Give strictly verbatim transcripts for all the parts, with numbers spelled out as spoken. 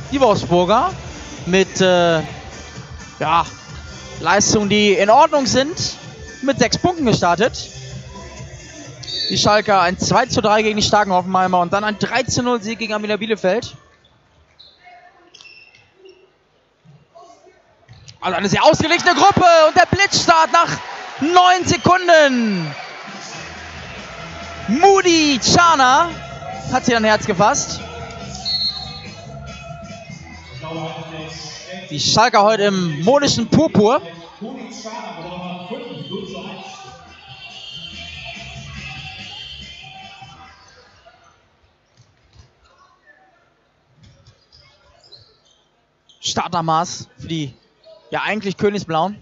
Die Wolfsburger mit äh, ja, Leistungen, die in Ordnung sind, mit sechs Punkten gestartet. Die Schalker ein zwei zu drei gegen die starken Hoffenheimer und dann ein drei zu null Sieg gegen Arminia Bielefeld. Also eine sehr ausgeglichene Gruppe und der Blitzstart nach neun Sekunden. Moody Czarna hat sich ein Herz gefasst. Die Schalker heute im modischen Purpur. Startermaß für die ja eigentlich Königsblauen.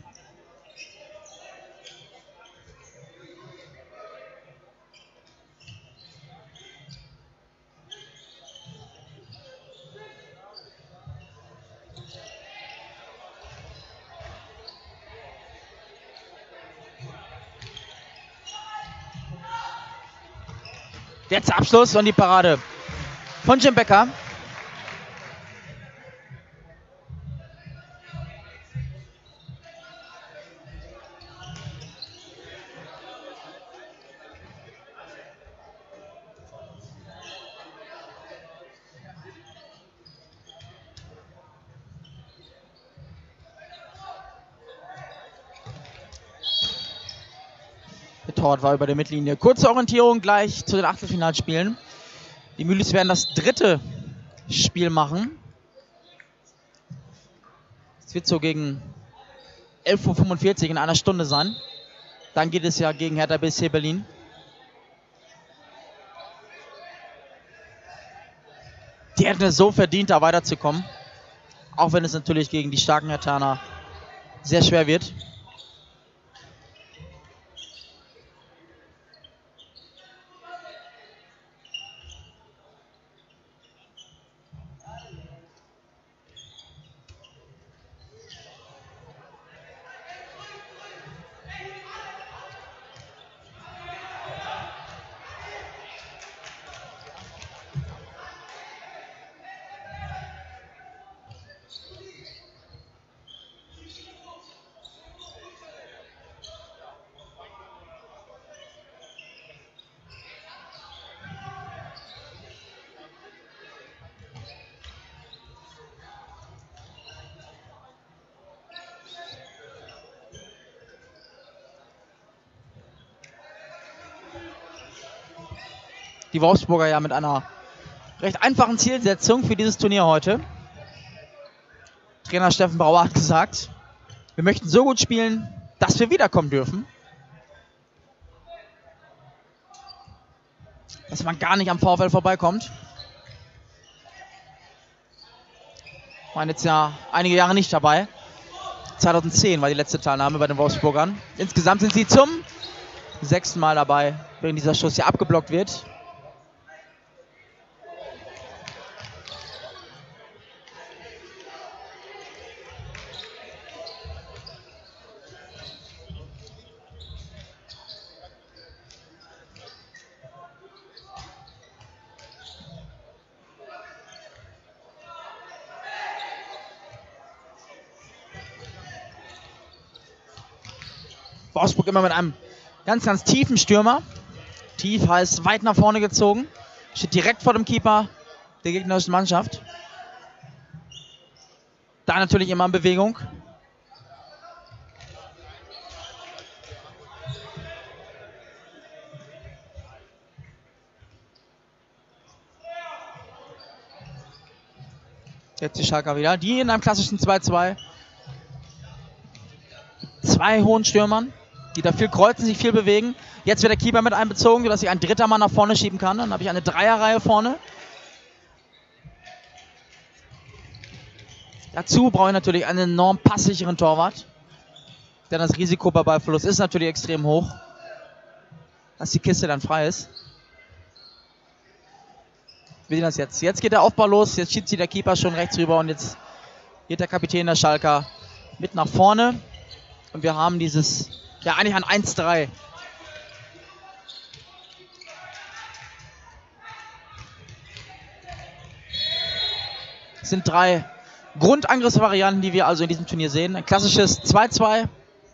Jetzt Abschluss und die Parade von Jim Becker. Der Torwart war über der Mittellinie. Kurze Orientierung gleich zu den Achtelfinalspielen. Die Mühlis werden das dritte Spiel machen. Es wird so gegen elf Uhr fünfundvierzig in einer Stunde sein. Dann geht es ja gegen Hertha B S C Berlin. Die hätten es so verdient, da weiterzukommen. Auch wenn es natürlich gegen die starken Herthaner sehr schwer wird. Die Wolfsburger ja mit einer recht einfachen Zielsetzung für dieses Turnier heute. Trainer Steffen Brauer hat gesagt, wir möchten so gut spielen, dass wir wiederkommen dürfen. Dass man gar nicht am VfL vorbeikommt. Waren jetzt ja einige Jahre nicht dabei. zweitausendzehn war die letzte Teilnahme bei den Wolfsburgern. Insgesamt sind sie zum sechsten Mal dabei, während dieser Schuss hier abgeblockt wird. Wolfsburg immer mit einem ganz, ganz tiefen Stürmer. Tief heißt weit nach vorne gezogen. Steht direkt vor dem Keeper der gegnerischen Mannschaft. Da natürlich immer in Bewegung. Jetzt die Schalker wieder. Die in einem klassischen zwei zwei. Zwei hohen Stürmern, die da viel kreuzen, sich viel bewegen. Jetzt wird der Keeper mit einbezogen, sodass sich ein dritter Mann nach vorne schieben kann. Dann habe ich eine Dreierreihe vorne. Dazu brauche ich natürlich einen enorm passsicheren Torwart. Denn das Risiko bei Ballverlust ist natürlich extrem hoch, dass die Kiste dann frei ist. Wir sehen das jetzt. Jetzt geht der Aufbau los. Jetzt schiebt sich der Keeper schon rechts rüber. Und jetzt geht der Kapitän der Schalker mit nach vorne. Und wir haben dieses, ja eigentlich ein eins drei. Es sind drei Grundangriffsvarianten, die wir also in diesem Turnier sehen. Ein klassisches zwei zwei.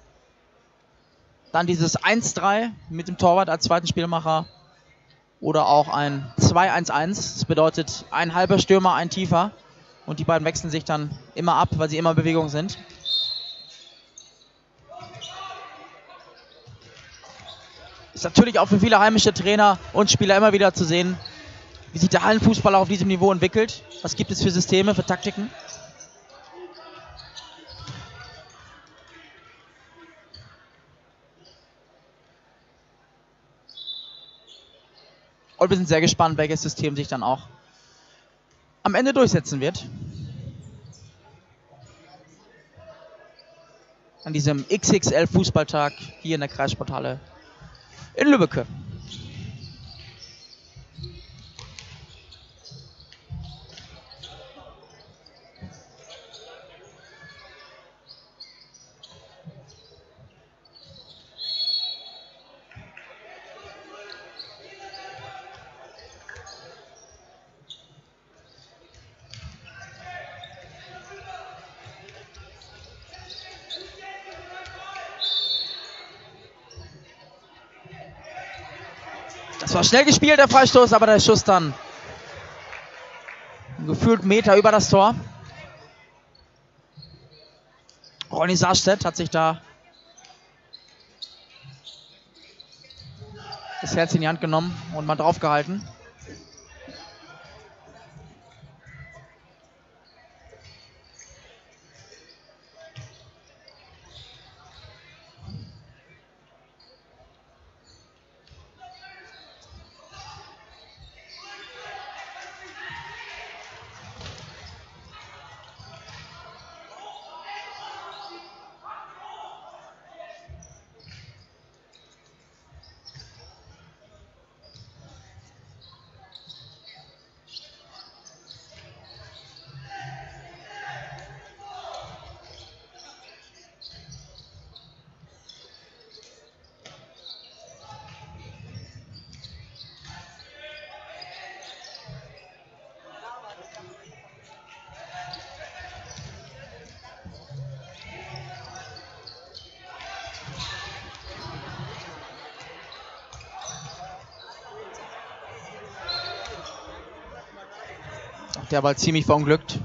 Dann dieses eins drei mit dem Torwart als zweiten Spielmacher. Oder auch ein zwei eins eins. Das bedeutet ein halber Stürmer, ein tiefer. Und die beiden wechseln sich dann immer ab, weil sie immer in Bewegung sind. Ist natürlich auch für viele heimische Trainer und Spieler immer wieder zu sehen, wie sich der Hallenfußball auch auf diesem Niveau entwickelt. Was gibt es für Systeme, für Taktiken? Und wir sind sehr gespannt, welches System sich dann auch am Ende durchsetzen wird. An diesem X X L-Fußballtag hier in der Kreissporthalle in Lübbecke. Das war schnell gespielt, der Freistoß, aber der Schuss dann gefühlt Meter über das Tor. Ronny Sarstedt hat sich da das Herz in die Hand genommen und mal drauf gehalten. Der war ziemlich verunglückt.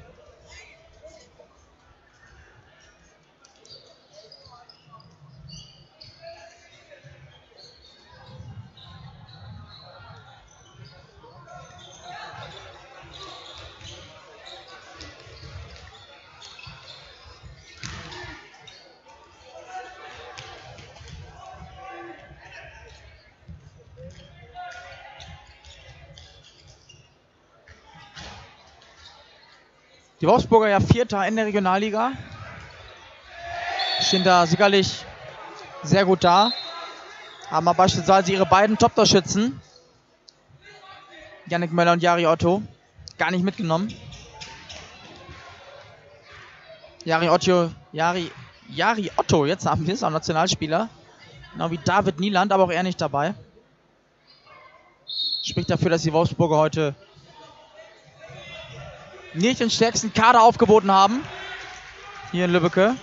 Die Wolfsburger ja Vierter in der Regionalliga. Stehen da sicherlich sehr gut da. Haben aber beispielsweise ihre beiden Top-Torschützen, Yannick Möller und Jari Otto, gar nicht mitgenommen. Jari Otto, Jari, Jari Otto, jetzt haben wir es, auch Nationalspieler. Genau wie David Nieland, aber auch er nicht dabei. Spricht dafür, dass die Wolfsburger heute nicht den stärksten Kader aufgeboten haben. Hier in Lübbecke.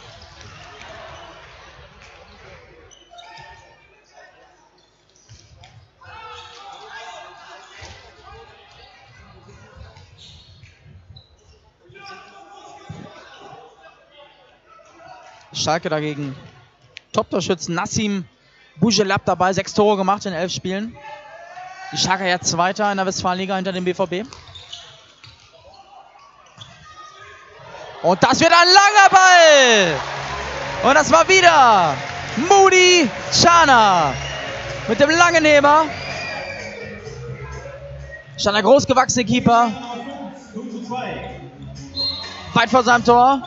Schalke dagegen. Top-Torschützen Nassim Bougelab dabei. Sechs Tore gemacht in elf Spielen. Die Schalker ja Zweiter in der Westfalenliga hinter dem B V B. Und das wird ein langer Ball. Und das war wieder Moody Chana mit dem langen Heber. Chana, großgewachsene Keeper. Weit vor seinem Tor.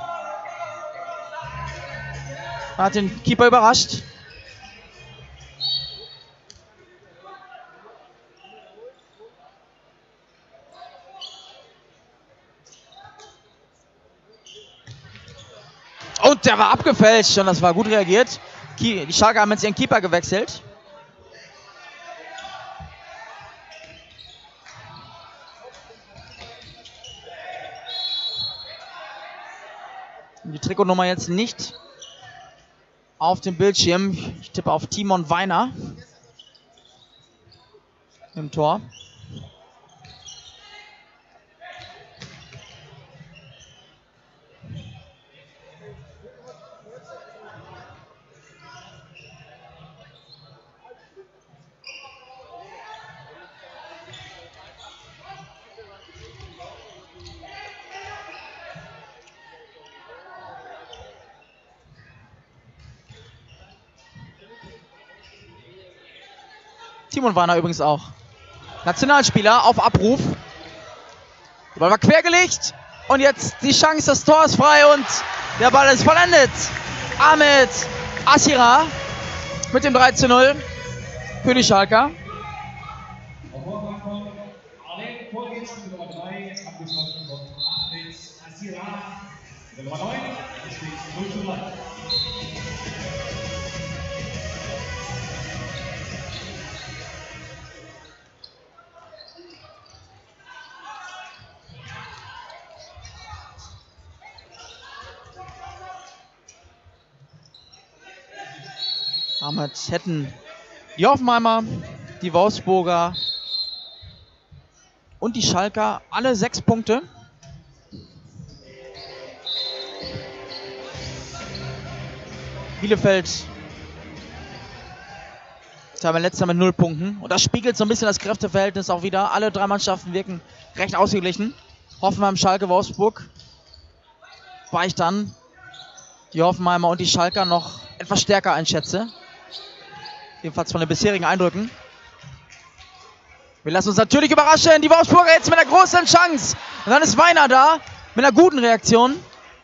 Hat den Keeper überrascht. Und der war abgefälscht und das war gut reagiert. Die Schalke haben jetzt ihren Keeper gewechselt. Die Trikotnummer jetzt nicht auf dem Bildschirm. Ich tippe auf Timon Weiner im Tor. Timon Weiner übrigens auch Nationalspieler auf Abruf. Der Ball war quergelegt und jetzt die Chance, das Tor ist frei und der Ball ist vollendet. Ahmed Asira mit dem drei zu null für die Schalker. Damit hätten die Hoffenheimer, die Wolfsburger und die Schalker alle sechs Punkte. Bielefeld Tabellenletzter mit null Punkten. Und das spiegelt so ein bisschen das Kräfteverhältnis auch wieder. Alle drei Mannschaften wirken recht ausgeglichen. Hoffenheim, Schalke, Wolfsburg. Wobei ich dann die Hoffenheimer und die Schalker noch etwas stärker einschätze. Jedenfalls von den bisherigen Eindrücken. Wir lassen uns natürlich überraschen. Die Wolfsburger jetzt mit einer großen Chance. Und dann ist Weiner da mit einer guten Reaktion.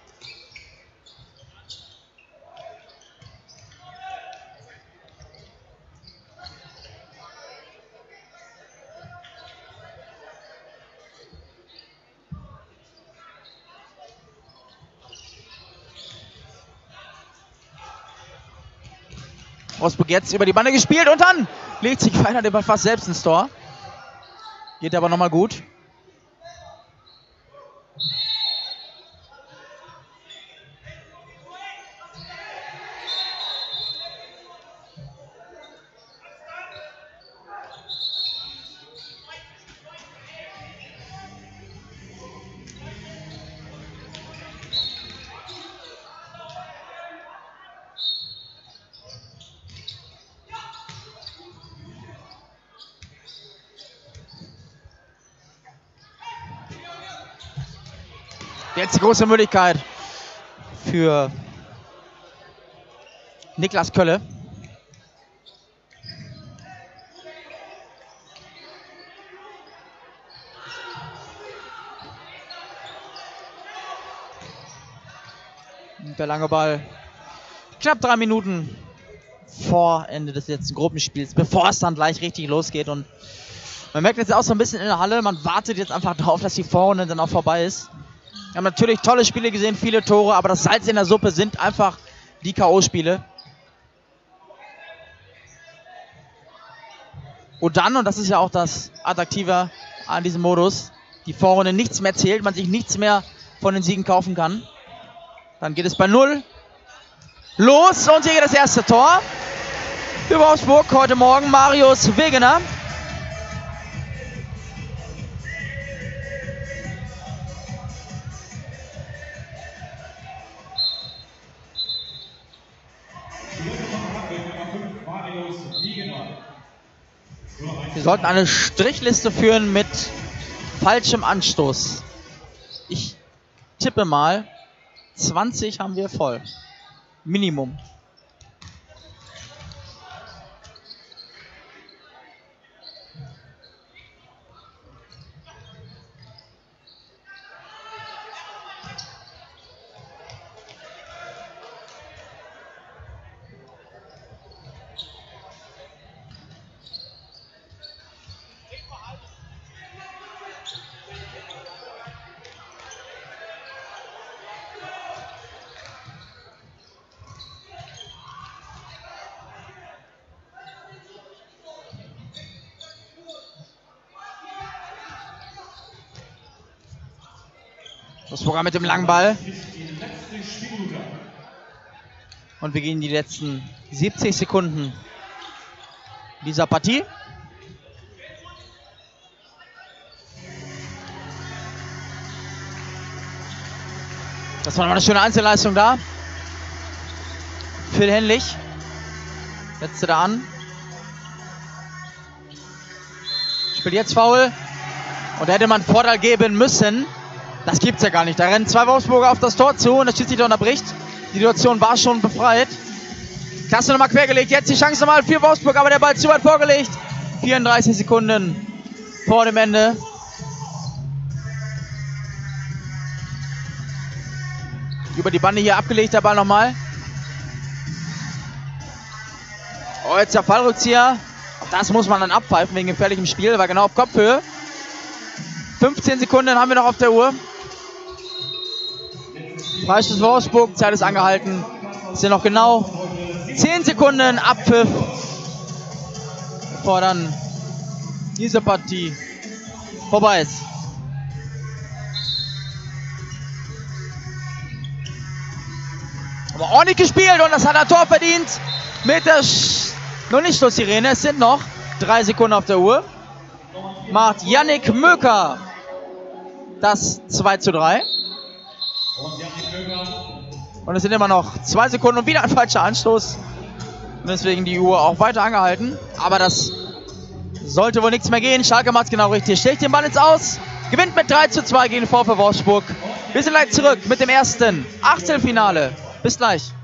Wolfsburg jetzt über die Bande gespielt und dann legt sich Weiner den Ball fast selbst ins Tor. Geht aber nochmal gut. Jetzt die große Möglichkeit für Niklas Kölle. Und der lange Ball. Knapp drei Minuten vor Ende des letzten Gruppenspiels, bevor es dann gleich richtig losgeht. Und man merkt jetzt auch so ein bisschen in der Halle, man wartet jetzt einfach darauf, dass die Vorrunde dann auch vorbei ist. Wir haben natürlich tolle Spiele gesehen, viele Tore, aber das Salz in der Suppe sind einfach die K O-Spiele. Und dann, und das ist ja auch das Attraktive an diesem Modus, die Vorrunde nichts mehr zählt, man sich nichts mehr von den Siegen kaufen kann. Dann geht es bei null los und hier geht das erste Tor für Wolfsburg heute Morgen, Marius Wegener. Wir sollten eine Strichliste führen mit falschem Anstoß. Ich tippe mal, zwanzig haben wir voll. Minimum. Das Programm mit dem langen Ball. Und wir gehen die letzten siebzig Sekunden dieser Partie. Das war noch eine schöne Einzelleistung da. Phil Henlich setzte da an. Spielt jetzt Foul. Und da hätte man Vorteil geben müssen. Das gibt's ja gar nicht. Da rennen zwei Wolfsburger auf das Tor zu und der Schiedsrichter unterbricht. Die Situation war schon befreit. Klasse nochmal quergelegt. Jetzt die Chance nochmal für Wolfsburg, aber der Ball zu weit vorgelegt. vierunddreißig Sekunden vor dem Ende. Über die Bande hier abgelegt, der Ball nochmal. Oh, jetzt der Fallrückzieher. Auch das muss man dann abpfeifen wegen gefährlichem Spiel. War genau auf Kopfhöhe. fünfzehn Sekunden haben wir noch auf der Uhr. Freistoß Wolfsburg, Zeit ist angehalten. Es sind noch genau zehn Sekunden Abpfiff, bevor dann diese Partie vorbei ist. Aber ordentlich gespielt und das hat ein Tor verdient mit der Sch noch nicht Schlusssirene. Es sind noch drei Sekunden auf der Uhr. Macht Yannick Möker das zwei zu drei. Und es sind immer noch zwei Sekunden und wieder ein falscher Anstoß. Und deswegen die Uhr auch weiter angehalten. Aber das sollte wohl nichts mehr gehen. Schalke macht es genau richtig. Schlägt den Ball ins Aus. Gewinnt mit drei zu zwei gegen den VfL Wolfsburg. Wir sind gleich zurück mit dem ersten Achtelfinale. Bis gleich.